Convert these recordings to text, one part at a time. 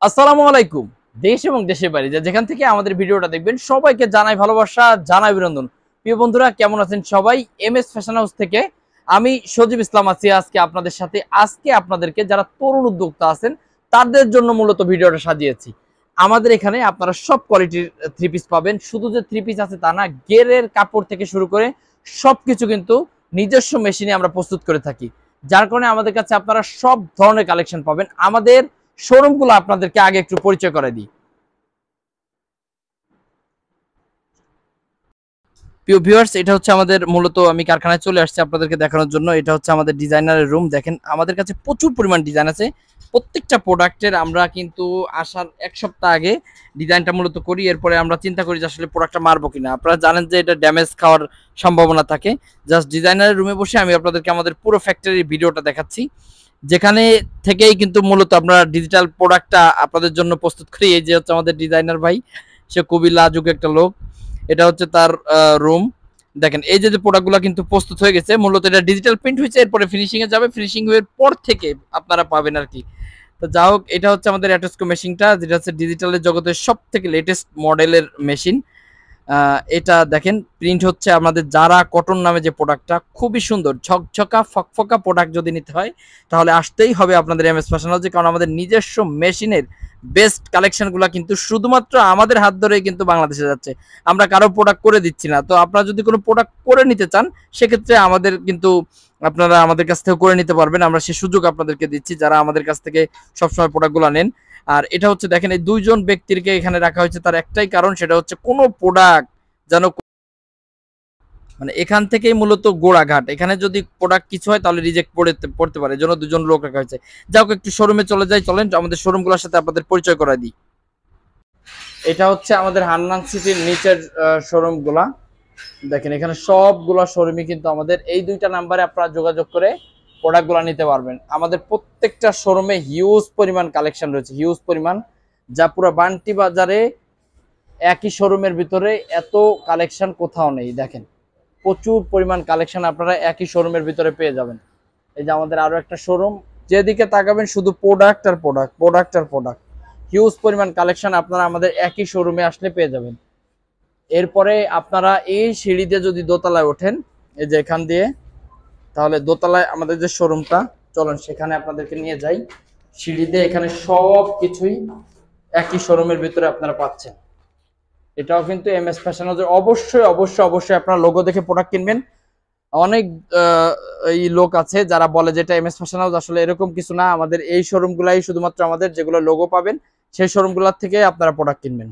আসসালামু আলাইকুম। দেশ এবং দেশের বাইরে যেখান থেকে আমাদের ভিডিওটা দেখবেন সবাইকে জানাই ভালোবাসা, জানাই অভিনন্দন। প্রিয় বন্ধুরা, কেমন আছেন সবাই? এম এস ফ্যাশন হাউস থেকে আমি সজীব ইসলাম আছি আজকে আপনাদের সাথে। আজকে আপনাদেরকে যারা তরুণ উদ্যোক্তা আছেন তাদের জন্য মূলত ভিডিওটা সাজিয়েছি। আমাদের এখানে আপনারা সব কোয়ালিটির থ্রি পিস পাবেন। শুধু যে থ্রি পিস আছে তা না, গেরের কাপড় থেকে শুরু করে সবকিছু কিন্তু নিজস্ব মেশিনে আমরা প্রস্তুত করে থাকি, যার কারণে আমাদের কাছে আপনারা সব ধরনের কালেকশন পাবেন। আমাদের শোরুম গুলো আপনাদেরকে আগে একটু পরিচয় করে দিই। প্রিয় ভিউয়ার্স, এটা হচ্ছে আমাদের মূলত আমি কারখানায় চলে আসছি আপনাদেরকে দেখানোর জন্য। এটা হচ্ছে আমাদের ডিজাইনারের রুম। দেখেন আমাদের কাছে প্রচুর পরিমাণ ডিজাইন আছে। প্রত্যেকটা প্রোডাক্টের আমরা কিন্তু আসার এক সপ্তাহ আগে ডিজাইনটা মূলত করি, এরপরে আমরা চিন্তা করি যে আসলে প্রোডাক্টটা মারবো কিনা। আপনারা জানেন যে এটা ড্যামেজ খাওয়ার সম্ভাবনা থাকে। জাস্ট ডিজাইনারের রুমে বসে আমি আপনাদেরকে আমাদের পুরো ফ্যাক্টরির ভিডিওটা দেখাচ্ছি, যেখানে থেকেই কিন্তু মূলত আমরা ডিজিটাল প্রোডাক্টটা আপনাদের জন্য প্রস্তুত করি। এই যে হচ্ছে আমাদের ডিজাইনার ভাই, সে খুবই লাজুক একটা লোক। এটা হচ্ছে তার রুম। দেখেন এই যে প্রোডাক্টগুলো কিন্তু প্রস্তুত হয়ে গেছে, মূলত এটা ডিজিটাল প্রিন্ট হয়েছে, এরপরে ফিনিশিং এ যাবে। ফিনিশিং এর পর থেকে আপনারা পাবেন আর কি। তো যা হোক, এটা হচ্ছে আমাদের অ্যাটোস্কো মেশিনটা, যেটা হচ্ছে ডিজিটালের জগতের সব থেকে লেটেস্ট মডেলের মেশিন। এটা দেখেন প্রিন্ট হচ্ছে আমাদের যারা কটন নামে যে প্রোডাক্টটা, খুবই সুন্দর ঝকঝকা ফকফকা প্রোডাক্ট যদি নিতে হয় তাহলে আসতেই হবে আপনাদের এম এস ফ্যাশন হাউসে, কারণ আমাদের নিজস্ব মেশিনের বেস্ট কালেকশনগুলো কিন্তু শুধুমাত্র আমাদের হাত ধরেই কিন্তু বাংলাদেশে যাচ্ছে। আমরা কারো প্রোডাক্ট করে দিচ্ছি না। তো আপনারা যদি কোনো প্রোডাক্ট করে নিতে চান সেক্ষেত্রে আমাদের কিন্তু আপনারা আমাদের কাছ থেকে করে নিতে পারবেন। আমরা সেই সুযোগ আপনাদেরকে দিচ্ছি যারা আমাদের কাছ থেকে সবসময় প্রোডাক্টগুলো নেন। আর এটা হচ্ছে দেখেন এই দুইজন ব্যক্তিকে এখানে রাখা হয়েছে, তার একটাই কারণ, সেটা হচ্ছে কোনো প্রোডাক্ট যেন মানে এখান থেকেই মূলত গোড়াঘাট, এখানে যদি প্রোডাক্ট কিছু হয় তাহলে রিজেক্ট পড়তে পারে, জন্য দুজন লোক রাখা হয়েছে। যাও একটু শোরুমে চলে যাই, চলেন আমাদের শোরুমগুলোর সাথে আপনাদের পরিচয় করাই দিই। এটা হচ্ছে আমাদের হান্নান সিটির নিচের শোরুমগুলা। দেখেন এখানে সবগুলা শোরুমই কিন্তু আমাদের এই দুইটা নাম্বারে আপনারা যোগাযোগ করে প্রোডাক্টগুলো নিতে পারবেন। আমাদের প্রত্যেকটা শোরুমে হিউজ পরিমাণ কালেকশন রয়েছে, হিউজ পরিমাণ, যা পুরো বান্টি বাজারে একই শোরুমের ভিতরে এত কালেকশন কোথাও নেই। দেখেন প্রচুর পরিমাণ কালেকশন আপনারা একই শোরুমের ভিতরে পেয়ে যাবেন। এই যে আমাদের আরো একটা শোরুম, যেদিকে তাকাবেন শুধু প্রোডাক্ট আর প্রোডাক্ট, প্রোডাক্ট আর প্রোডাক্ট। হিউজ পরিমাণ কালেকশন আপনারা আমাদের একই শোরুমে আসলে পেয়ে যাবেন। এরপরে আপনারা এই সিঁড়ি দিয়ে যদি দোতলায় ওঠেন, এই যে এখান দিয়ে, তাহলে দোতলায় আমাদের যে শোরুমটা, চলেন সেখানে আপনাদেরকে নিয়ে যাই। সিঁড়ি দিয়ে এখানে সব কিছুই একই শোরুমের ভিতরে আপনারা পাচ্ছেন। এটাও কিন্তু এম এস ফ্যাশন হাউসের। অবশ্যই অবশ্যই অবশ্যই আপনারা লোগো দেখে প্রোডাক্ট কিনবেন। অনেক এই লোক আছে যারা বলে যেটা এম এস ফ্যাশন হাউস, আসলে এরকম কিছু না। আমাদের এই শোরুমগুলাই শুধুমাত্র আমাদের, যেগুলো লোগো পাবেন সেই শোরুমগুলোর থেকে আপনারা প্রোডাক্ট কিনবেন।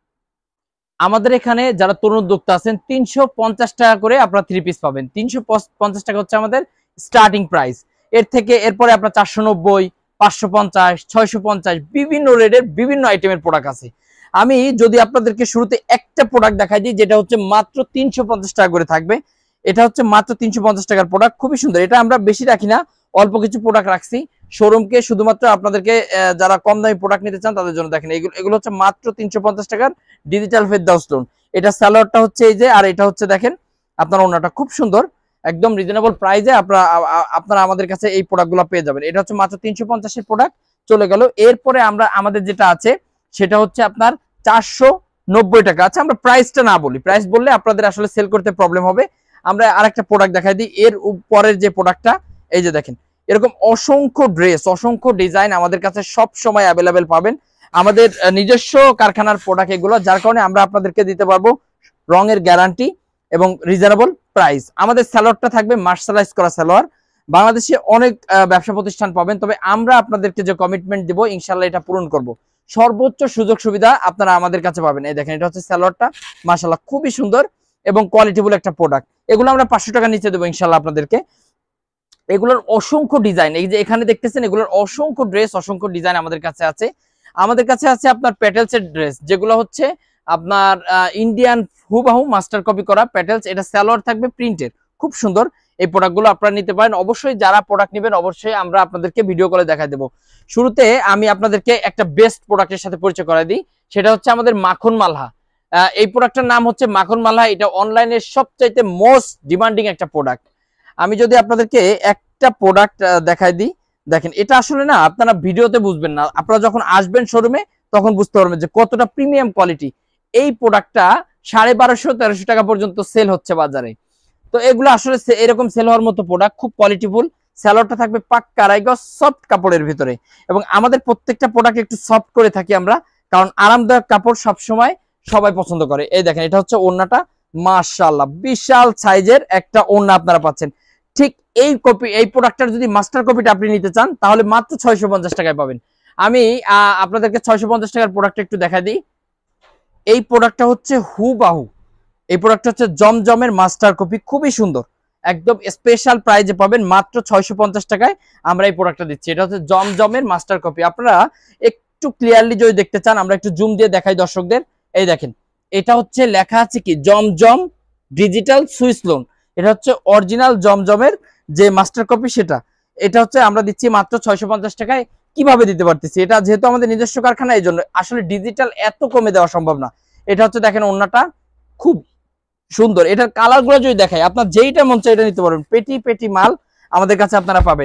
আমাদের এখানে যারা তরুণ উদ্যোক্তা আছেন 350 টাকা করে আপনারা থ্রি পিস পাবেন। 350 টাকা হচ্ছে আমাদের স্টার্টিং প্রাইস। এর থেকে এরপরে আপনার 490, 550, 650 বিভিন্ন রেটের বিভিন্ন আইটেমের প্রোডাক্ট আছে। আমি যদি আপনাদেরকে শুরুতে একটা প্রোডাক্ট দেখাই দিই, যেটা হচ্ছে মাত্র 350 টাকা করে থাকবে। এটা হচ্ছে মাত্র 350 টাকার প্রোডাক্ট, খুবই সুন্দর। এটা আমরা বেশি রাখি না, অল্প কিছু প্রোডাক্ট রাখছি শোরুমকে শুধুমাত্র আপনাদেরকে, যারা কম দামি প্রোডাক্ট নিতে চান তাদের জন্য। দেখেন এগুলো হচ্ছে মাত্র 350 টাকার ডিজিটাল ফেরদাউস স্টোন। এটা সালোয়ারটা হচ্ছে এই যে, আর এটা হচ্ছে দেখেন আপনার ওনাটা খুব সুন্দর, একদম রিজনেবল প্রাইসে আপনারা আমাদের কাছে এই প্রোডাক্টগুলো পেয়ে যাবেন। এটা হচ্ছে মাত্র 350-এর প্রোডাক্ট চলে গেল। এরপরে আমরা আমাদের যেটা আছে সেটা হচ্ছে আপনার 490 টাকা। আচ্ছা আমরা প্রাইসটা না বলি, প্রাইস বললে আপনাদের আসলে সেল করতে প্রবলেম হবে। আমরা আরেকটা প্রোডাক্ট দেখাই দিই। এর উপরের যে প্রোডাক্টটা, এই যে দেখেন এরকম অসংখ্য ড্রেস, অসংখ্য ডিজাইন আমাদের কাছে সব সময় অ্যাভেলেবেল পাবেন। আমাদের নিজস্ব কারখানার প্রোডাক্ট এগুলো, যার কারণে আমরা আপনাদেরকে দিতে পারবো রঙের গ্যারান্টি এবং রিজনেবল প্রাইস। আমাদের সালোয়ারটা থাকবে মার্শালাইজ করা সালোয়ার। বাংলাদেশে অনেক ব্যবসা প্রতিষ্ঠান পাবেন, তবে আমরা আপনাদেরকে যে কমিটমেন্ট দেবো ইনশাল্লাহ এটা পূরণ করব। সর্বোচ্চ সুযোগ সুবিধা আপনারা আমাদের কাছে পাবেন। এই দেখেন এটা হচ্ছে সালোয়ারটা, মাশাআল্লাহ খুবই সুন্দর এবং কোয়ালিটিফুল একটা প্রোডাক্ট। এগুলো আমরা 500 টাকা নিচে দেবো ইনশাল্লাহ আপনাদেরকে। এগুলোর অসংখ্য ডিজাইন, এই যে এখানে দেখতেছেন এগুলোর অসংখ্য ড্রেস, অসংখ্য ডিজাইন আমাদের কাছে আছে। আমাদের কাছে আছে আপনার প্যাটেলসের ড্রেস, যেগুলো হচ্ছে আপনার ইন্ডিয়ান হুবাহু মাস্টার কপি করা প্যাটেলস। এটা সালোয়ার থাকবে প্রিন্টের, খুব সুন্দর। এই প্রোডাক্টগুলো আপনারা নিতে পারেন। অবশ্যই যারা প্রোডাক্ট নেবেন অবশ্যই আমরা আপনাদেরকে ভিডিও কলে দেখাই দেবো। শুরুতে আমি আপনাদেরকে একটা বেস্ট প্রোডাক্টের সাথে পরিচয় করাই দিই, সেটা হচ্ছে আমাদের মাখন মালহা। এই প্রোডাক্টটার নাম হচ্ছে মাখন মালহা। এটা অনলাইনের সবচাইতে মোস্ট ডিমান্ডিং একটা প্রোডাক্ট। আমি যদি আপনাদেরকে একটা প্রোডাক্ট দেখাই দিই, দেখেন এটা আসলে না আপনারা ভিডিওতে বুঝবেন না, আপনারা যখন আসবেন শোরুমে তখন বুঝতে পারবেন যে কতটা প্রিমিয়াম কোয়ালিটি। এই প্রোডাক্টটা 1250-1300 টাকা পর্যন্ত সেল হচ্ছে বাজারে। তো এগুলো আসলে এরকম সেল হওয়ার মতো প্রোডাক্ট, খুব কোয়ালিটিফুল। স্যালোয়ারটা থাকবে পাক্কা আড়াইগজ সফট কাপড়ের ভিতরে, এবং আমাদের প্রত্যেকটা প্রোডাক্ট একটু সফট করে থাকি আমরা, কারণ আরামদায়ক কাপড় সবসময় সবাই পছন্দ করে। এই দেখেন এটা হচ্ছে ওড়নাটা, মাশাআল্লাহ বিশাল সাইজের একটা ওড়না আপনারা পাচ্ছেন। ঠিক এই প্রোডাক্টটার যদি মাস্টার কপিটা আপনি নিতে চান তাহলে মাত্র 650 টাকায় পাবেন। আমি আপনাদেরকে 650 টাকার প্রোডাক্টটা একটু দেখাই দিই। এই প্রোডাক্টটা হচ্ছে হুবাহু, এই প্রোডাক্টটা হচ্ছে জমজমের মাস্টার কপি, খুবই সুন্দর, একদম স্পেশাল প্রাইজে পাবেন মাত্র 650 টাকায় আমরা এই প্রোডাক্টটা দিচ্ছি। এটা হচ্ছে জমজমের মাস্টার কপি। আপনারা একটু ক্লিয়ারলি যদি দেখতে চান আমরা একটু জুম দিয়ে দেখাই দর্শকদের। এই দেখেন এটা হচ্ছে লেখা আছে কি জমজম ডিজিটাল সুইস লোন, এটা হচ্ছে অরিজিনাল জমজমের যে মাস্টার কপি সেটা। এটা হচ্ছে আমরা দিচ্ছি মাত্র 650 টাকায়। কিভাবে দিতে পারতেছি, এটা যেহেতু আমাদের নিজস্ব কারখানা এই জন্য, আসলে ডিজিটাল এত কমে দেওয়া সম্ভব না। এটা হচ্ছে দেখেন ওড়নাটা খুব সুন্দর, এটার কালার গুলো যদি দেখাই আপনার যেইটা মন চাই এটা নিতে পারবেন, পেটি পেটি মাল আমাদের কাছে আপনারা পাবেন।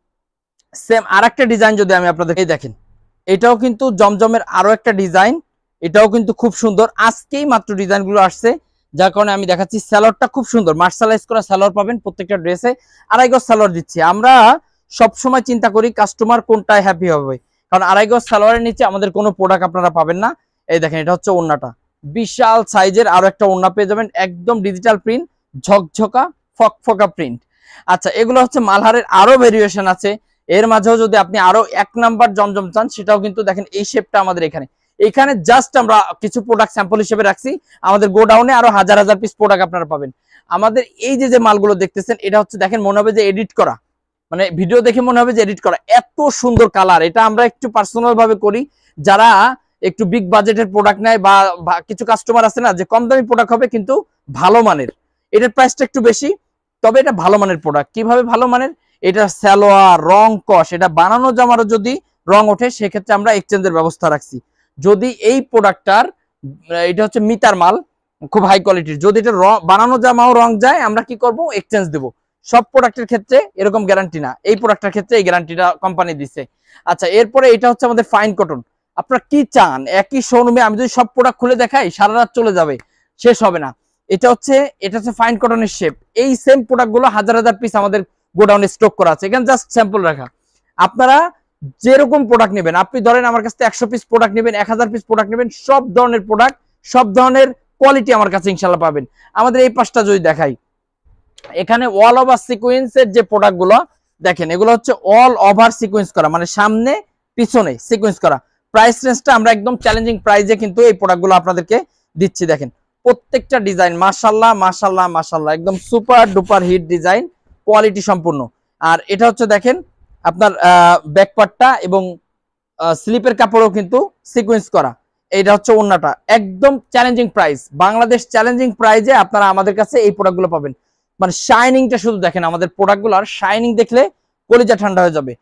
সেম আরেকটা ডিজাইন যদি আমি আপনাদের দেখেন, এটাও কিন্তু জমজমের আরো একটা ডিজাইন, এটাও কিন্তু খুব সুন্দর, আজকেই মাত্র ডিজাইন গুলো আসছে যার কারণে আমি দেখাচ্ছি। স্যালোয়ারটা খুব সুন্দর, মার্শালাইজ করা স্যালোয়ার পাবেন প্রত্যেকটা ড্রেসে, আড়াই গজ স্যালোয়ার দিচ্ছি। আমরা সব সময় চিন্তা করি কাস্টমার কোনটায় হ্যাপি হবে, কারণ আড়াই গজ সালোয়ারের নিচে আমাদের কোনো প্রোডাক্ট আপনারা পাবেন না। এই দেখেন এটা হচ্ছে ওড়নাটা, বিশাল সাইজের আরো একটা ওড়না পেয়ে যাবেন, একদম ডিজিটাল প্রিন্ট, ঝকঝকা ফকফকা প্রিন্ট। আচ্ছা এগুলো হচ্ছে মালহারের আরো ভেরিয়েশন আছে, এর মাঝেও যদি আপনি আরো 1 নাম্বার জমজম চান সেটাও কিন্তু দেখেন এই শেপটা আমাদের এখানে জাস্ট আমরা কিছু প্রোডাক্ট স্যাম্পল হিসেবে রাখছি, আমাদের গোডাউনে আরো হাজার হাজার পিস প্রোডাক্ট আপনারা পাবেন। আমাদের এই যে মালগুলো দেখতেছেন এটা হচ্ছে দেখেন মনে হবে যে এডিট করা, মানে ভিডিও দেখে মনে হবে যে এডিট করা, এত সুন্দর কালার। এটা আমরা একটু পার্সোনাল ভাবে করি, যারা একটু বিগ বাজেটের প্রোডাক্ট নেয় বা কিছু কাস্টমার আছে না যে কম দামি প্রোডাক্ট হবে কিন্তু ভালো মানের, এটার প্রাইসটা একটু বেশি, তবে এটা ভালো মানের প্রোডাক্ট। কিভাবে ভালো মানের, এটা সালোয়ার রং কস, এটা বানানো জামারও যদি রং ওঠে সেক্ষেত্রে আমরা এক্সচেঞ্জের ব্যবস্থা রাখছি। যদি এই প্রোডাক্টটার এটা হচ্ছে মিটার মাল, খুব হাই কোয়ালিটির, যদি এটা বানানো জামাও রং যায় আমরা কি করব, এক্সচেঞ্জ দেবো। সব প্রোডাক্টের ক্ষেত্রে এরকম গ্যারান্টি না, এই প্রোডাক্টের ক্ষেত্রে এই গ্যারান্টিটা কোম্পানি দিচ্ছে। আচ্ছা এরপরে এটা হচ্ছে আমাদের ফাইন কটন। আপনারা কি চান, একই শোরুমে আমি যদি সব প্রোডাক্ট খুলে দেখাই সারা রাত চলে যাবে, শেষ হবে না। এটা হচ্ছে ফাইন কটনের শেপ। এই সেম প্রোডাক্টগুলো হাজার হাজার পিস আমাদের গোডাউনে স্টক করা আছে, এখানে জাস্ট স্যাম্পল রাখা। আপনারা যেরকম প্রোডাক্ট নেবেন, আপনি ধরেন আমার কাছে 100 পিস প্রোডাক্ট নেবেন, 1000 পিস প্রোডাক্ট নেবেন, সব ধরনের প্রোডাক্ট সব ধরনের কোয়ালিটি আমার কাছে ইনশাল্লাহ পাবেন। আমাদের এই পাশটা যদি দেখাই, এখানে অল ওভার সিকোয়েন্সের যে প্রোডাক্টগুলো দেখেন, এগুলো হচ্ছে অল ওভার সিকোয়েন্স করা, মানে সামনে পিছনে সিকোয়েন্স করা। প্রাইস রেঞ্জটা আমরা একদম চ্যালেঞ্জিং প্রাইসে কিন্তু এই প্রোডাক্টগুলো আপনাদেরকে দিচ্ছি। দেখেন প্রত্যেকটা ডিজাইন মাশাআল্লাহ মাশাআল্লাহ মাশাআল্লাহ, একদম super duper hit design, quality সম্পূর্ণ। আর এটা হচ্ছে দেখেন আপনার ব্যাকপার্টটা এবং স্লিপের কাপড়ও কিন্তু সিকোয়েন্স করা। এটা হচ্ছে ওন্নাটা, একদম চ্যালেঞ্জিং প্রাইস, বাংলাদেশ চ্যালেঞ্জিং প্রাইজে আপনারা আমাদের কাছে এই প্রোডাক্টগুলো পাবেন। মানে শাইনিংটা শুধু দেখেন, আমাদের প্রোডাক্টগুলোর শাইনিং দেখলে কলিজা ঠান্ডা হয়ে যাবে।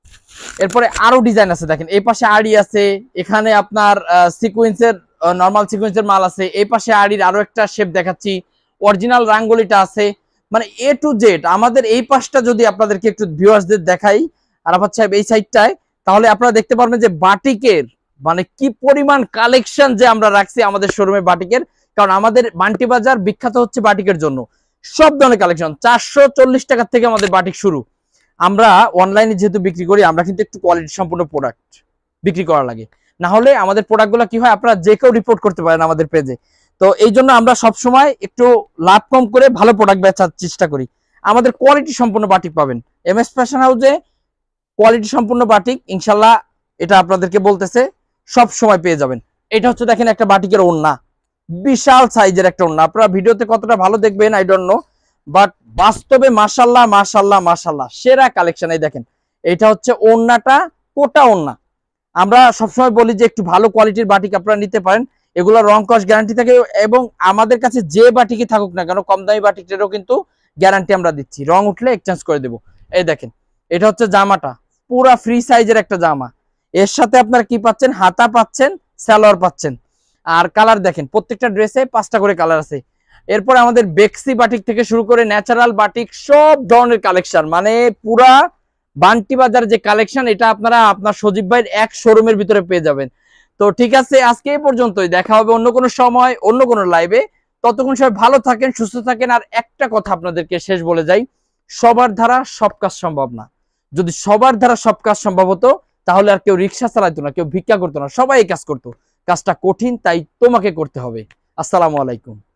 এরপরে আরো ডিজাইন আছে, দেখেন এই পাশে আড়ি আছে, এখানে আপনার সিকোয়েন্সের নরমাল সিকোয়েন্সের মাল আছে, এই পাশে আড়ির আরো একটা শেপ দেখাচ্ছি, অরিজিনাল রাঙ্গলিটা আছে, মানে এ টু জেড। আমাদের এই পাশটা যদি আপনাদেরকে একটু ভিউয়ার্সদের দেখাই আরাফাত সাহেব এই সাইডটায়, তাহলে আপনারা দেখতে পারবেন যে বাটিকের মানে কি পরিমাণ কালেকশন যে আমরা রাখছি আমাদের শোরুমে বাটিকের। কারণ আমাদের বান্টি বাজার বিখ্যাত হচ্ছে বাটিকের জন্য, সব ধরনের কালেকশন 440 টাকা থেকে আমাদের বাটিক শুরু। আমরা অনলাইনে যেহেতু বিক্রি করি, আমরা কিন্তু একটু কোয়ালিটি সম্পূর্ণ প্রোডাক্ট বিক্রি করা লাগে, না হলে আমাদের প্রোডাক্টগুলো কি হয় আপনারা যে কেউ রিপোর্ট করতে পারেন আমাদের পেজে। তো এই জন্য আমরা সবসময় একটু লাভ কম করে ভালো প্রোডাক্ট বেচার চেষ্টা করি। আমাদের কোয়ালিটি সম্পূর্ণ বাটিক পাবেন এম এস ফ্যাশন হাউসে, কোয়ালিটি সম্পূর্ণ বাটিক ইনশাল্লাহ, এটা আপনাদেরকে বলতেছে সব সময় পেয়ে যাবেন। এটা হচ্ছে দেখেন একটা বাটিকের ওড়না, বিশাল সাইজের একটা ওড়না। আপনারা ভিডিওতে কতটা ভালো দেখবেন আই ডোন্ট নো, বাট বাস্তবে মাশাআল্লাহ মাশাআল্লাহ মাশাআল্লাহ সেরা কালেকশন। এই দেখেন এটা হচ্ছে ওড়নাটা, কোটা ওড়না। আমরা সবসময় বলি যে একটু ভালো কোয়ালিটির বাটিক আপনারা নিতে পারেন, এগুলো রং কস গ্যারান্টি থাকে, এবং আমাদের কাছে যে বাটিকই থাকুক না কেন কম দামি বাটিকেরও কিন্তু গ্যারান্টি আমরা দিচ্ছি, রং উঠলে এক্সচেঞ্জ করে দেবো। এই দেখেন এটা হচ্ছে জামাটা, পুরা ফ্রি সাইজের একটা জামা, এর সাথে আপনারা কি পাচ্ছেন, হাতা পাচ্ছেন, সালোয়ার পাচ্ছেন। আর কালার দেখেন প্রত্যেকটা ড্রেসে 5টা করে কালার আছে। এরপর আমাদের বেক্সি বাটিক থেকে শুরু করে ন্যাচারাল বাটিক সব ধরনের কালেকশন, মানে পুরা বান্টি বাজার যে কালেকশন, এটা আপনারা আপনার সজীব ভাইয়ের এক শোরুমের ভিতরে পেয়ে যাবেন। তো ঠিক আছে, আজকে এই পর্যন্তই, দেখা হবে অন্য কোনো সময় অন্য কোনো লাইভে। ততক্ষণ সবাই ভালো থাকেন, সুস্থ থাকেন। আর একটা কথা আপনাদেরকে শেষ বলে যাই, সবার দ্বারা সব কাজ সম্ভব না। যদি সবার দ্বারা সব কাজ সম্ভব হতো তাহলে আর কেউ রিক্সা চালাইতো না, কেউ ভিক্ষা করতো না, সবাই এই কাজ করতো। কাজটা কঠিন, তাই তোমাকে করতে হবে। আসসালামু আলাইকুম।